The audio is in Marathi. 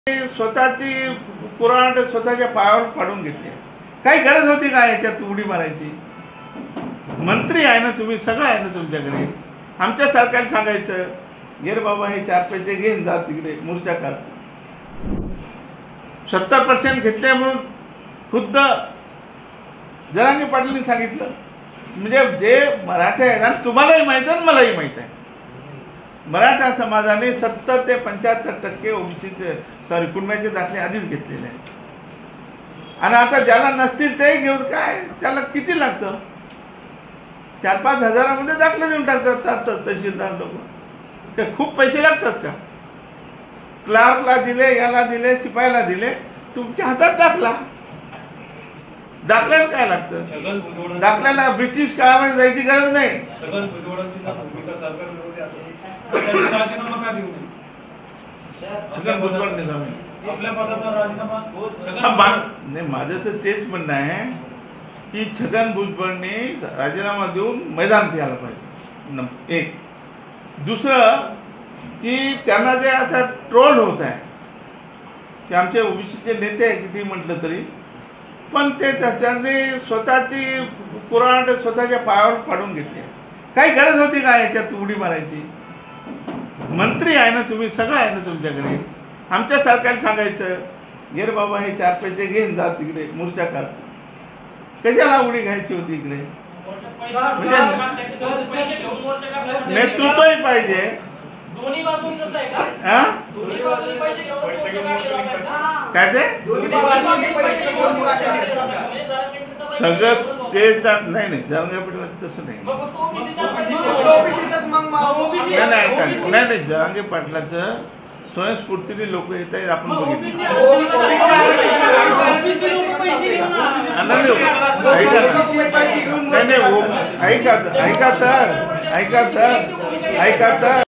स्वतःची कुऱ्हाड स्वतःच्या पायावर पाडून घेतली. काही गरज होती का याच्यात उडी मारायची? मंत्री आहे ना तुम्ही, सगळं आहे ना तुमच्याकडे. आमच्या सरकारला सांगायचं ये रे बाबा हे 4 पैसे घेऊन जा तिकडे मोर्चा काढ. 70% घेतले म्हणून खुद्द जरांगे पाटलांनी सांगितलं. म्हणजे जे मराठा आहेत आणि तुम्हालाही माहीत आहे मलाही माहीत आहे, मराठा समाजाने 70 ते 75% ओबीसीचे कुणब्याचे दाखले आधीच घेतलेले आहेत. आणि आता ज्याला नसतील ते घेऊन काय त्याला किती लागतं? 4-5 हजारामध्ये दाखले देऊन टाकतात तहसीलदार लोक. ते खूप पैसे लागतात का? क्लार्कला दिले, याला दिले, शिपायाला दिले, तुमच्या हातात दाखला. दाखल्याला काय लागतं? दाखल्याला ब्रिटिश काळामध्ये जायची गरज नाही. छगन भुजबळ निजामी नाही, माझं तर तेच म्हणणं आहे की छगन भुजबळने राजीनामा देऊन मैदानात यायला पाहिजे. एक दुसरं की त्यांना जे आता ट्रोल होत आहे ते आमचे ओबीसीचे नेते आहे किती म्हटलं तरी, पण ते त्यांनी स्वतःची कुऱ्हाड स्वतःच्या पायावर पाडून घेतली. काही गरज होती का याच्यात उडी मारायची? मंत्री आहे ना तुम्ही, सगळं आहे ना तुमच्याकडे. आमच्या सरकारला सांगायचं ये रे बाबा हे 4 पैसे घेऊन जा तिकडे मोर्चा काढ. कशाला उडी घ्यायची होती इकडे? म्हणजे नेतृत्वही पाहिजे. काय ते सगळं तेच नाही नाही जरांगे पाटला तसं नाही. नाही जरांगे पाटलाचं स्वयंस्फूर्तीने लोक येत आहेत आपण बघितलं. नाही ऐका तर